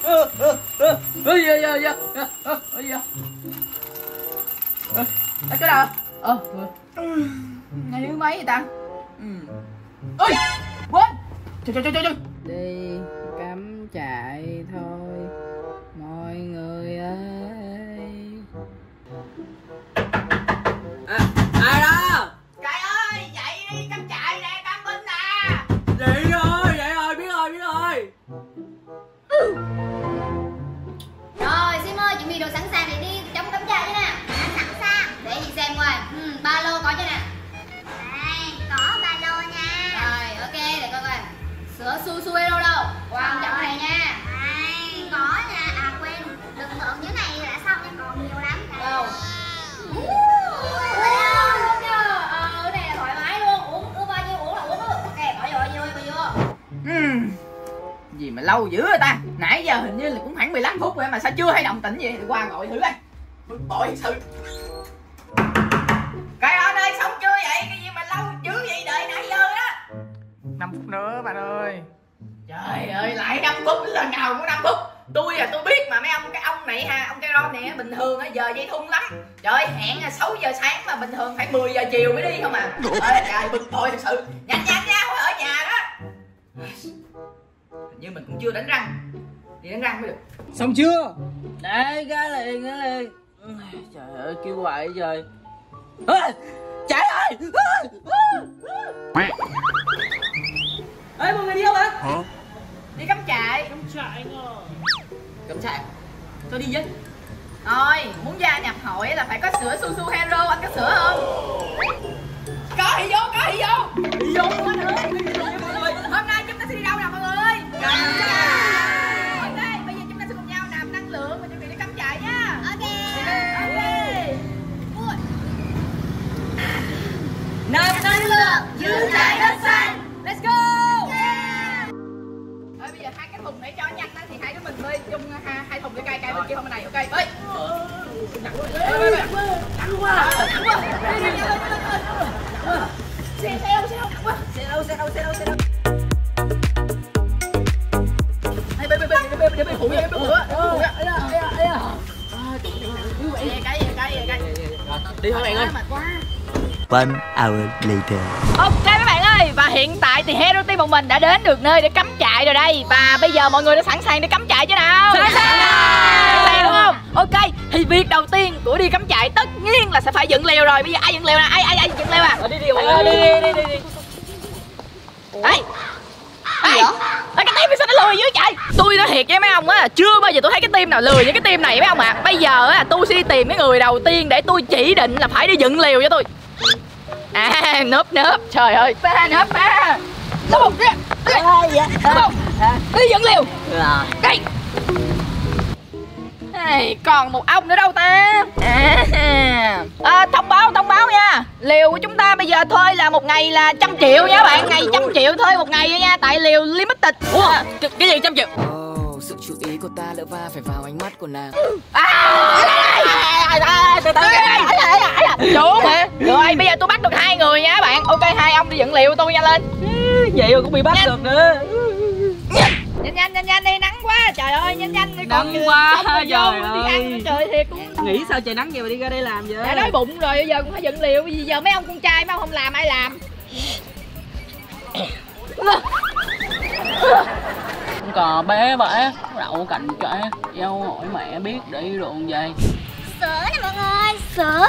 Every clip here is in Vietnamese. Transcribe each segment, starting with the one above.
Cái nào? Ngày thứ mấy vậy ta? Ôi, quên. Trời. Đi cắm trại thôi mọi người ơi. Ai đó? Cải ơi, dậy đi, cắm trại nè, cam binh nè. Dậy rồi, biết rồi. Rồi, Sim ơi, chuẩn bị đồ sẵn sàng để đi chống cắm trại chứ nè. Sẵn sàng. Để chị xem coi. Ba lô có chưa nè? Đây, có ba lô nha. Rồi, ok, để coi coi. Sữa su su hero đâu? Quan trọng này nha. Đây, có nha. À quên, đừng mượn dưới này đã xong nha, còn nhiều lắm. Đâu? Cái này là thoải mái luôn. Uống bao nhiêu uống là uống luôn. Ok, bỏ vô. Gì mà lâu dữ vậy ta? Nãy giờ hình như là cũng khoảng 15 phút rồi mà sao chưa hay động tĩnh gì? Đi qua gọi thử đây. Bực bội thật sự. Cái ơi ơi, xong chưa vậy? Cái gì mà lâu dữ vậy? Đợi nãy giờ đó. 5 phút nữa bạn ơi. Trời ơi, lại 5 phút, lần nào cũng 5 phút. Tôi biết mà mấy ông, cái ông này ha, ông cái ron này bình thường giờ dây thun lắm. Trời, hẹn 6 giờ sáng mà bình thường phải 10 giờ chiều mới đi không à. Trời, bực bội thật sự. Nhanh nha, phải ở nhà đó. Hình như mình cũng chưa đánh răng. Đi đánh răng mới được. Xong chưa? Đây, ra liền. Trời ơi, kêu hoài trời. Chạy ơi! Ê, mọi người đi đâu vậy? Hả? Đi cắm trại. Cắm trại ngờ. Cắm trại? Tôi đi với. Thôi, muốn gia nhập hội là phải có sữa su su hero, anh có sữa không? Có thì vô. Đi vô luôn anh ơi. Hôm nay chúng ta sẽ đi đâu nào mọi người? Ok, bây giờ chúng ta sẽ cùng nhau nạp năng lượng và chuẩn bị đi cắm trại nha. Ok. Nạp năng lượng, giữ lại đất xanh. Let's go. Thôi bây giờ hai cái thùng để cho nhanh á thì hai đứa mình bơi chung hai thùng để cài bên kia không bên này. Ok, bơi. Nặng quá. Xe đâu nặng quá. Xe đâu. Để phụ vậy, đi thôi bạn ơi. One hour later. Ok mấy bạn ơi, và hiện tại thì Hero Team một mình đã đến được nơi để cắm trại rồi đây. Và bây giờ mọi người đã sẵn sàng để cắm trại chưa nào? Sẵn sàng đúng không? Ok, thì việc đầu tiên của đi cắm trại tất nhiên là sẽ phải dựng lều rồi. Bây giờ ai dựng lều nè? Ai dựng lều à? Đi mọi người, đi. Đây. Cái team này sao nó lười dữ vậy? Tôi nói thiệt với mấy ông á, chưa bao giờ tôi thấy cái team nào lười như cái team này mấy ông ạ. Bây giờ á, tôi sẽ tìm cái người đầu tiên để tôi chỉ định là phải đi dựng lều cho tôi. Nớp. Trời ơi, nớp. Đúng đi dựng lều. Đây. Còn một ông nữa đâu ta? Thông báo nha. Liều của chúng ta bây giờ thuê là một ngày là 100 triệu nha bạn. Ngày 100 triệu thuê một ngày nha. Tại liều limited. Ủa, cái gì 100 triệu? Sự chú ý của ta lỡ va phải vào ánh mắt của nàng. Trốn hả? Rồi bây giờ tôi bắt được 2 người nha các bạn. Ok, 2 ông đi dựng liều tôi nhanh lên. Vậy mà cũng bị bắt được nữa. Nhanh đi, nắng quá. Trời ơi, nhanh đi. Nắng quá, trời ơi. Đi ăn trời thiệt cũng. Nghĩ sao trời nắng vậy mà đi ra đây làm vậy? Đã đói bụng rồi, bây giờ cũng phải dựng liều. Bây giờ mấy ông con trai mấy ông không làm ai làm? Còn bé bể đậu cạnh trẻ yêu hỏi mẹ biết đi đường gì. Sữa nè mọi người. Sữa.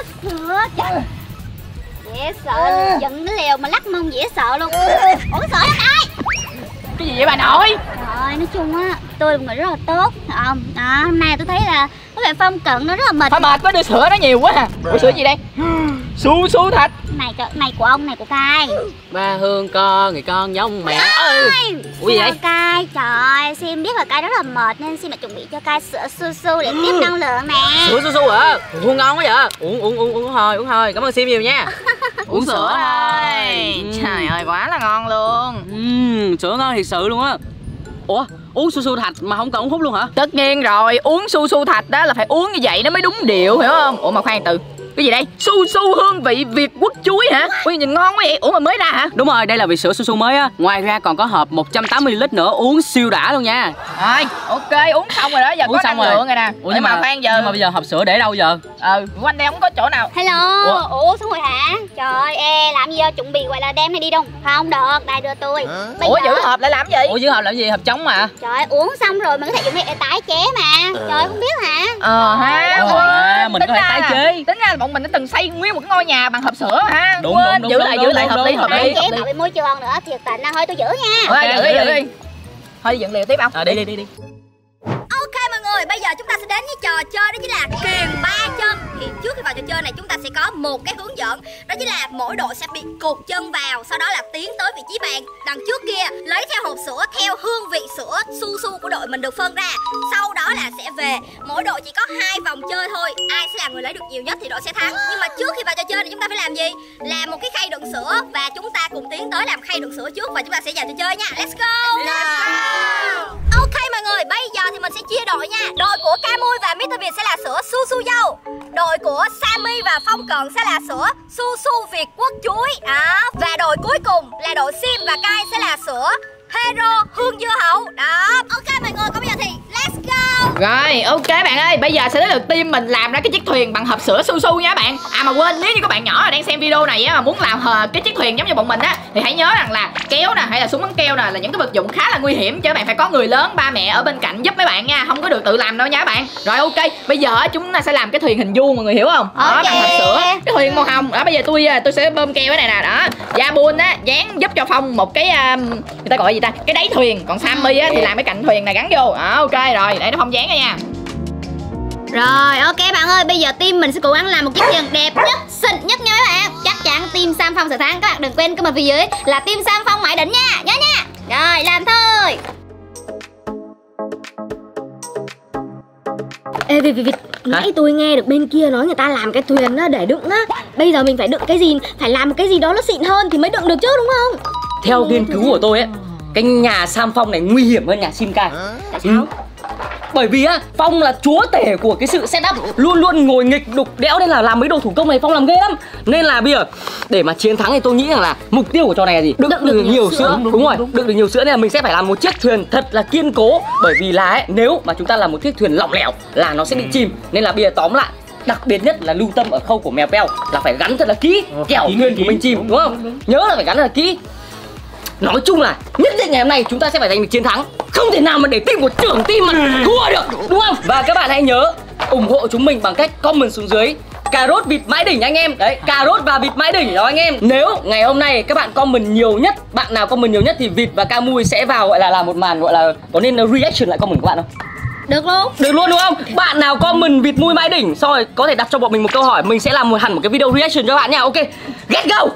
Dễ sợ, dựng cái lều mà lắc mông dễ sợ luôn. Ủa cái sữa đó ai? Cái gì vậy bà nội? Rồi nói chung á, tôi là một người rất là tốt, phải không? Đó, hôm nay tôi thấy là có vẻ Phong Cận nó rất là mệt. Thôi mệt quá, đưa sữa nó nhiều quá à. Ủa sữa gì đây? Su thạch. Này của ông, này của Cai. Ba Hương con, người con giống mẹ. Ủa gì vậy? Cai, trời ơi, Sim biết là Cai rất là mệt nên Sim đã chuẩn bị cho Cai sữa su để tiếp năng lượng nè. Sữa su hả? Uống ngon quá vậy. Uống thôi. Cảm ơn Sim nhiều nha. Uống sữa thôi. Trời ơi, quá là ngon luôn. Sữa ngon thiệt sự luôn á. Ủa, uống su thạch mà không cần uống hút luôn hả? Tất nhiên rồi, uống su thạch đó là phải uống như vậy nó mới đúng điệu, hiểu không? Ủa mà khoan từ, Cái gì đây? Su su hương vị Việt Quốc chuối hả? Ui nhìn ngon quá vậy. Ủa mà mới ra hả? Đúng rồi, đây là vị sữa su su mới á. Ngoài ra còn có hộp 180ml nữa, uống siêu đã luôn nha. Rồi, ok, uống xong rồi đó, giờ Uống có xong năng rồi. lượng rồi nè. Ủa nhưng mà khoan giờ. Nhưng mà bây giờ hộp sữa để đâu giờ? Quanh đây không có chỗ nào. Hello. Ủa xuống rồi hả? Trời ơi, làm gì chuẩn bị gọi là đem hay đi đâu? Không được, đây đưa tôi. Ủa giữ hộp lại làm gì? Ủa giữ hộp làm gì? Hộp trống mà. Trời ơi, uống xong rồi mình có thể dùng để tái chế mà. Trời ơi, không biết hả? Mình có thể tái chế. Tính ra là bọn mình đã từng xây nguyên một cái ngôi nhà bằng hộp sữa hả? Đúng, giữ lại hợp lý. Tái chế bảo vệ môi trường nữa, thiệt tình thôi tôi giữ nha. Giữ đi. Thôi đi dựng liều tiếp không? Đi. Ok mọi người, bây giờ chúng ta sẽ đến với trò chơi đó chính là kiềng 3 chân. Thì trước khi vào trò chơi này chúng ta sẽ có một cái hướng dẫn. Đó chính là mỗi đội sẽ bị cột chân vào, sau đó là tiến tới vị trí bàn đằng trước kia, lấy theo hộp sữa theo hương vị sữa su su của đội mình được phân ra. Sau đó là sẽ về. Mỗi đội chỉ có 2 vòng chơi thôi. Ai sẽ là người lấy được nhiều nhất thì đội sẽ thắng. Nhưng mà trước khi vào trò chơi thì chúng ta phải làm gì? Làm một cái khay đựng sữa và chúng ta cùng tiến tới làm khay đựng sữa trước và chúng ta sẽ vào trò chơi nha. Let's go. Ok mọi người, bây giờ thì mình sẽ chia đội nha. Đội của Camui và Mr Việt sẽ là sữa su su dâu. Đội của Sammy và Phong Cận sẽ là sữa su su Việt Quốc chuối. Và đội cuối cùng là đội Sim và Kai sẽ là sữa Hero hương dưa hấu. Đó. Ok mọi người, còn bây giờ thì let's go. Rồi, ok bạn ơi, bây giờ sẽ đến lượt team mình làm ra cái chiếc thuyền bằng hộp sữa su su nha bạn. Mà quên, nếu như các bạn nhỏ là đang xem video này á mà muốn làm cái chiếc thuyền giống như bọn mình á thì hãy nhớ rằng là kéo nè hay là súng bắn keo nè là những cái vật dụng khá là nguy hiểm, chứ bạn phải có người lớn, ba mẹ ở bên cạnh giúp mấy bạn nha, không có được tự làm đâu nha các bạn. Rồi ok, bây giờ chúng ta sẽ làm cái thuyền hình vuông, mọi người hiểu không? Đó, bằng hộp sữa, cái thuyền màu hồng. Đó, bây giờ tôi sẽ bơm keo cái này nè, đó. Gia Bun á dán giúp cho Phong một cái người ta gọi gì ta? Cái đáy thuyền, còn Sammy á thì làm cái cạnh thuyền này gắn vô. Ok rồi, để nó Phong dán ra nha. Rồi ok bạn ơi, bây giờ team mình sẽ cố gắng làm một chiếc thuyền đẹp nhất, xịn nhất nha các bạn. Chắc chắn team Sam Phong sẽ thắng. Các bạn đừng quên comment phía dưới là team Sam Phong mãi đỉnh nha, nhớ nha. Rồi làm thôi. Ê Việt, nãy tôi nghe được bên kia nói người ta làm cái thuyền á để đựng á. Bây giờ mình phải đựng cái gì? Phải làm một cái gì đó nó xịn hơn thì mới đựng được chứ đúng không? Theo nghiên cứu của tôi ấy, cái nhà Sam Phong này nguy hiểm hơn nhà Sim Kai. Tại sao? Bởi vì á, Phong là chúa tể của cái sự setup, luôn luôn ngồi nghịch đục đẽo, nên là làm mấy đồ thủ công này Phong làm ghê lắm. Nên là bây giờ để mà chiến thắng thì tôi nghĩ rằng là mục tiêu của trò này là gì? Đựng được nhiều sữa. Đúng rồi, đựng được nhiều sữa nên là mình sẽ phải làm một chiếc thuyền thật là kiên cố. Bởi vì là ấy, nếu mà chúng ta làm một chiếc thuyền lỏng lẻo là nó sẽ bị chìm. Nên là bây giờ tóm lại, đặc biệt nhất là lưu tâm ở khâu của mèo Peo là phải gắn thật là kỹ, kẻo thuyền của mình chìm, đúng không? Nhớ là phải gắn thật là kỹ. Nói chung là nhất định ngày hôm nay chúng ta sẽ phải giành được chiến thắng. Không thể nào mà để team của trưởng team mà thua được, đúng không? Và các bạn hãy nhớ ủng hộ chúng mình bằng cách comment xuống dưới cà rốt vịt mãi đỉnh anh em. Đấy, cà rốt và vịt mãi đỉnh đó anh em. Nếu ngày hôm nay các bạn comment nhiều nhất, bạn nào comment nhiều nhất thì Vịt và Camui sẽ vào gọi là làm một màn gọi là có nên reaction lại comment của bạn không? Được luôn. Được luôn đúng không? Bạn nào comment vịt mui mãi đỉnh xong rồi có thể đặt cho bọn mình một câu hỏi, mình sẽ làm hẳn một cái video reaction cho bạn nha. Ok, get go.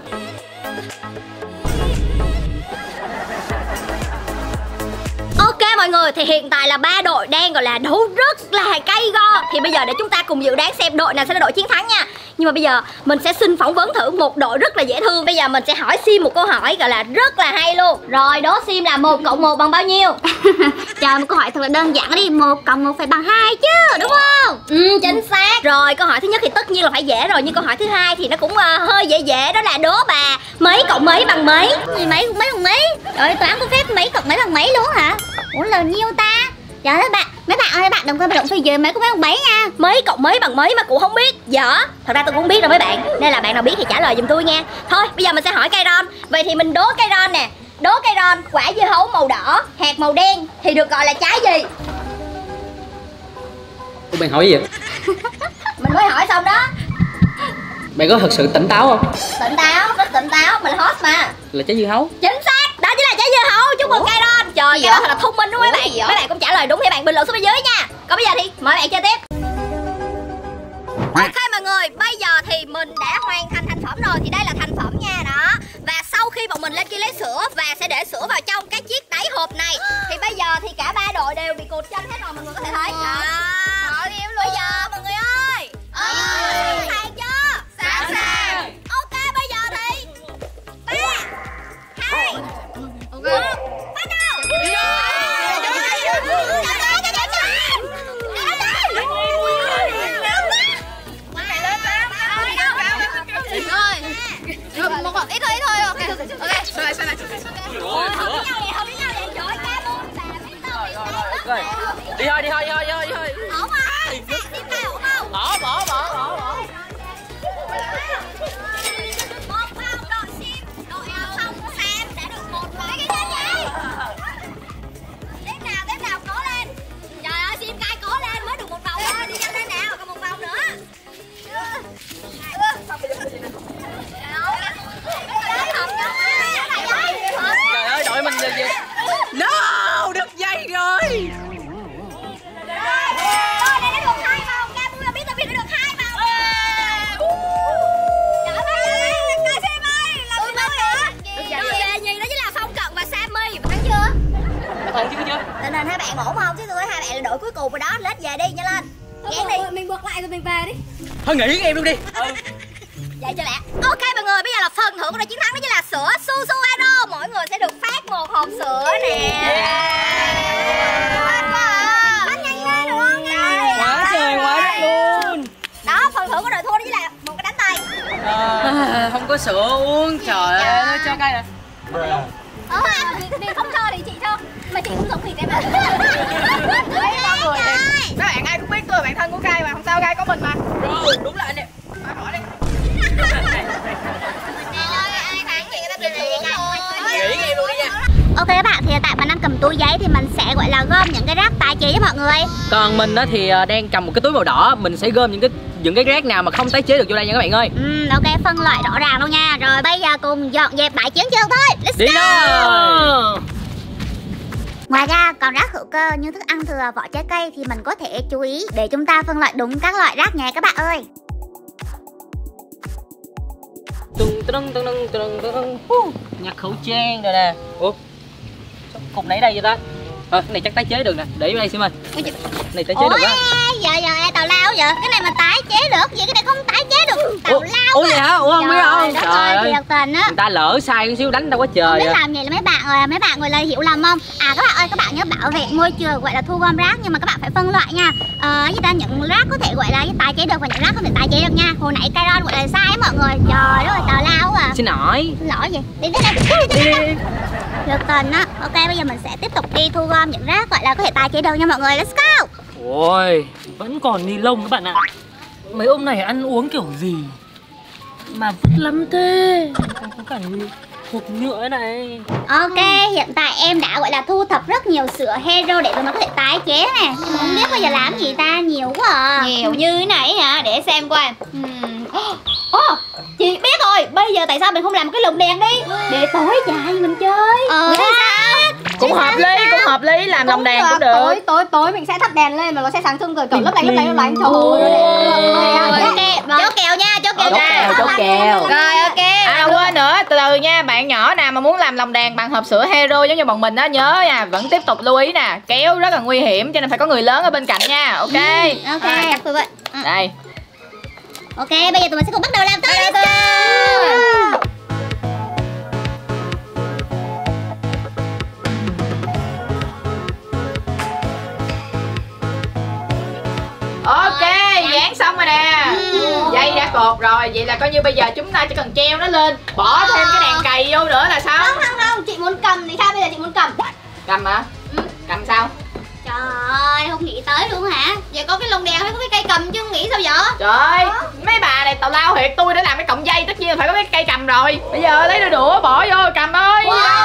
Ok mọi người, thì hiện tại là 3 đội đang gọi là đấu rất là cay go. Thì bây giờ để chúng ta cùng dự đoán xem đội nào sẽ là đội chiến thắng nha. Nhưng mà bây giờ mình sẽ xin phỏng vấn thử một đội rất là dễ thương. Bây giờ mình sẽ hỏi Sim một câu hỏi gọi là rất là hay luôn. Rồi đố Sim là 1 cộng 1 bằng bao nhiêu? Trời, một câu hỏi thật là đơn giản đi. 1 cộng 1 phải bằng 2 chứ, đúng không? Chính xác. Rồi câu hỏi thứ nhất thì tất nhiên là phải dễ rồi. Nhưng câu hỏi thứ hai thì nó cũng hơi dễ. Đó là đố bà mấy cộng mấy bằng mấy. Gì mấy bằng mấy? Trời, toán có phép mấy cộng mấy bằng mấy luôn hả? Ủa là nhiêu ta? Trời ơi mấy bạn ơi, bạn đừng có động phi về mấy của mấy bằng mấy nha. Mấy cộng mấy bằng mấy mà cụ không biết. Dở. Thật ra tôi cũng không biết đâu mấy bạn. Nên là bạn nào biết thì trả lời giùm tôi nha. Thôi bây giờ mình sẽ hỏi cây ron. Vậy thì mình đố cây ron nè. Đố cây ron quả dưa hấu màu đỏ, hạt màu đen thì được gọi là trái gì? Ủa, bạn hỏi gì vậy? Mình mới hỏi xong đó. Bạn có thật sự tỉnh táo không? Tỉnh táo, rất tỉnh táo, mình host mà. Là trái dưa hấu. Chính xác, đó chính là trái dưa hấu. Chúc mừng cây ron. Trời, cây ron thật là thông minh đúng không mấy bạn? Mấy bạn cũng trả lời đúng thì bạn bình luận xuống bên dưới nha. Còn bây giờ thì mời bạn chơi tiếp. Ok mọi người, bây giờ thì mình đã hoàn thành thành phẩm rồi. Thì đây là thành phẩm nha, đó. Và sau khi bọn mình lên kia lấy sữa và sẽ để sữa vào trong cái chiếc đáy hộp này, thì bây giờ thì cả 3 đội đều bị cột chân hết rồi, mọi người có thể thấy. Bây giờ mọi người ơi, sẵn sàng chưa? Sẵn sàng. Ok bây giờ thì 3, 2, 1, bắt đầu. xe này. Hợp với nhau vậy, trời ơi, ca buôn bà biết đâu biết Rồi. Đi thôi. ổn không? Tiếp tay ổn không? Bỏ. Một vòng đội sim, đội Phong Sam đã được một vòng. Tiếp nào, cố lên. Trời ơi, sim cai cố lên mới được một vòng thôi, đi nhanh lên nào, còn một vòng nữa. Trời ơi, đội mình là gì? No, được dây rồi. Rồi, đây nó được 2 vòng, ca bu là biết nó được 2 vòng. Trời ơi, ca Sam ơi, làm gì nữa? Rồi về nhì đó chính là Phong Cận và Sammy. Thắng chưa? Thằng chưa? Tình hình hai bạn ổn không? Chứ tôi hai bạn là đội cuối cùng rồi đó, lết về đi, nhanh lên. Gán đi. Mình buộc lại rồi mình về đi. Thôi nghỉ với em luôn đi. Vậy cho lẹ. Ok mọi người, bây giờ là phần thưởng của đội chiến thắng đó chính là sữa Su Su Hero. Mỗi người sẽ được phát một hộp sữa nè. Phát nhanh lên được không nha? Quá trời quá đất luôn. Đó, phần thưởng của đội thua đó chính là một cái đánh tay. Không có sữa uống. Trời ơi, nó cho cay nè. Vì không cho thì chị cho. Mà chị cũng dùng thì em ạ. Mấy bạn ai cũng biết tôi là bạn thân của Cai mà, không sao, Cai có mình mà. Rồi, đúng là anh em. Hỏi đi. Nghỉ em luôn đi nha. Ok các bạn, thì tại mình đang cầm túi giấy thì mình sẽ gọi là gom những cái rác tái chế cho mọi người. Còn mình á thì đang cầm một cái túi màu đỏ, mình sẽ gom những cái rác nào mà không tái chế được vô đây nha các bạn ơi. Ok, phân loại rõ ràng luôn nha. Rồi bây giờ cùng dọn dẹp bãi chiến trường thôi. Let's Đi go. nào. Ngoài ra còn rác hữu cơ như thức ăn thừa, vỏ trái cây thì mình có thể chú ý để chúng ta phân loại đúng các loại rác nha các bạn ơi. Nhặt khẩu trang rồi nè. Ủa, cục nãy đây vậy ta? Cái này chắc tái chế được nè, để vô đây xem ơi. Này tái chế được á. Giờ tào lao vậy, cái này mà tái chế được, vậy cái này không tái chế được. Tào lao. Ủa vậy hả? Ủa không biết không? Trời ơi, thiệt tình á. Người ta lỡ sai một xíu đánh đâu có trời. Không biết làm vậy là mấy bạn gọi là hiểu lầm không? À các bạn ơi, các bạn nhớ bảo vệ môi trường, gọi là thu gom rác, nhưng mà các bạn phải phân loại nha. Người ta những rác có thể gọi là tái chế được và những rác không thể tái chế được nha. Hồi nãy Kairon gọi là sai á mọi người. Trời đất ơi, tào lao à. Xin lỗi. Lỗi gì? Đi đây. Được tình á. Ok, bây giờ mình sẽ tiếp tục đi thu gom những rác gọi là có thể tái chế được nha mọi người. Let's go. Ôi, vẫn còn ni lông các bạn ạ. Mấy ông này ăn uống kiểu gì mà vứt lắm thế. Có cả hộp nhựa này. Ok, hiện tại em đã gọi là thu thập rất nhiều sữa Hero để tụi nó có thể tái chế nè. Không biết bây giờ làm gì ta, nhiều quá à. Nhiều như thế này hả? Để xem coi. Chị biết rồi, bây giờ tại sao mình không làm cái lồng đèn đi để tối dài mình chơi. Cũng hợp lý, làm lồng đèn cũng được. Tối mình sẽ thắp đèn lên mà nó sẽ sáng trưng cười cậu lấp lánh. Trời ơi. Chốt kèo nha, chốt kèo. Rồi ok. Quên nữa, từ từ nha, bạn nhỏ nào mà muốn làm lồng đèn bằng hộp sữa Hero giống như bọn mình á, nhớ nha, vẫn tiếp tục lưu ý nè, kéo rất là nguy hiểm cho nên phải có người lớn ở bên cạnh nha. Ok. Chắc tôi vậy. Đây. Ok, bây giờ tụi mình sẽ cùng bắt đầu làm thôi. Let's go. Ok, dán xong rồi nè. Dây đã cột rồi, vậy là coi như bây giờ chúng ta chỉ cần treo nó lên, bỏ thêm cái đèn cày vô nữa là sao? Không, chị muốn cầm thì sao, bây giờ chị muốn cầm. Cầm hả? Cầm sao? Trời ơi, không nghĩ tới luôn hả? Vậy có cái lồng đèn hay có cái cây cầm chứ không nghĩ sao vậy? Trời ơi, mấy bà này tào lao thiệt, tôi để làm cái cọng dây tất nhiên là phải có cái cây cầm rồi. Bây giờ lấy đôi đũa bỏ vô cầm ơi.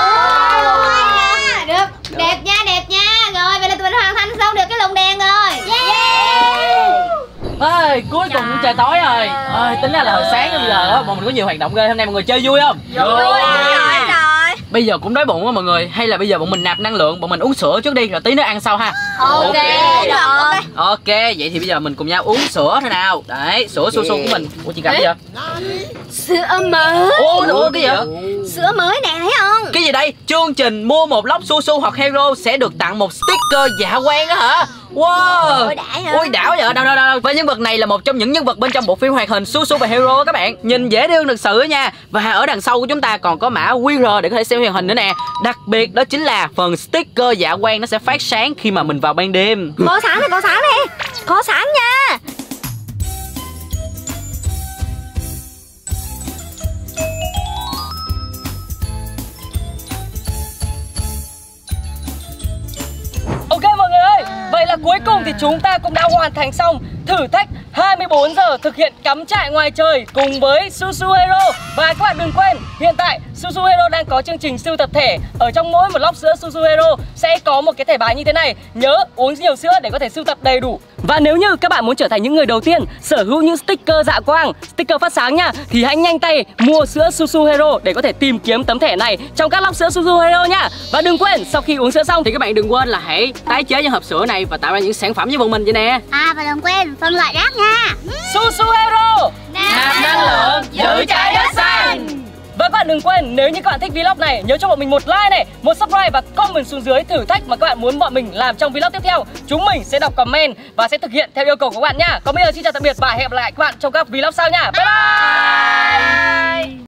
Được, đẹp nha. Rồi, vậy là tụi mình hoàn thành xong được cái lồng đèn rồi. Ê, cuối cùng cũng trời tối rồi. Tính ra là hồi sáng đến bây giờ á, bọn mình có nhiều hoạt động ghê. Hôm nay mọi người chơi vui không? Vui rồi. Bây giờ cũng đói bụng á mọi người. Hay là bây giờ bọn mình nạp năng lượng, bọn mình uống sữa trước đi, rồi tí nữa ăn sau ha. Ok. Ok, vậy thì bây giờ mình cùng nhau uống sữa thôi nào. Đấy, sữa Su Su của mình. Ủa chị cầm gì vậy? Sữa mới. Ủa cái gì vậy? Sữa mới nè, thấy không? Cái gì đây? Chương trình mua một lốc Su Su hoặc Hero sẽ được tặng một sticker dạ quang đó hả? Wow. Ôi đảo vậy. Đâu. Và nhân vật này là một trong những nhân vật bên trong bộ phim hoạt hình Su Su và Hero các bạn. Nhìn dễ thương thực sự nha. Và ở đằng sau của chúng ta còn có mã QR để có thể xem hoạt hình nữa nè. Đặc biệt đó chính là phần sticker dạ quang nó sẽ phát sáng khi mà mình vào ban đêm. Có sáng nha. cuối cùng thì chúng ta cũng đã hoàn thành xong thử thách 24 giờ thực hiện cắm trại ngoài trời cùng với Susu Hero. Và các bạn đừng quên, hiện tại Susu Hero đang có chương trình sưu tập thẻ. Ở trong mỗi một lốc sữa Susu Hero sẽ có một cái thẻ bài như thế này. Nhớ uống nhiều sữa để có thể sưu tập đầy đủ. Và nếu như các bạn muốn trở thành những người đầu tiên sở hữu những sticker dạ quang, sticker phát sáng nha, thì hãy nhanh tay mua sữa Susu Hero để có thể tìm kiếm tấm thẻ này trong các lốc sữa Susu Hero nha. Và đừng quên, sau khi uống sữa xong thì các bạn đừng quên là hãy tái chế những hộp sữa này và tạo ra những sản phẩm với bọn mình vậy nè. Và đừng quên phân loại rác nha. Susu Hero Nạp năng lượng, giữ trái đất xanh. Và các bạn đừng quên, nếu như các bạn thích vlog này, nhớ cho bọn mình một like này, một subscribe và comment xuống dưới thử thách mà các bạn muốn bọn mình làm trong vlog tiếp theo. Chúng mình sẽ đọc comment và sẽ thực hiện theo yêu cầu của các bạn nha. Còn bây giờ xin chào tạm biệt và hẹn gặp lại các bạn trong các vlog sau nha. Bye bye.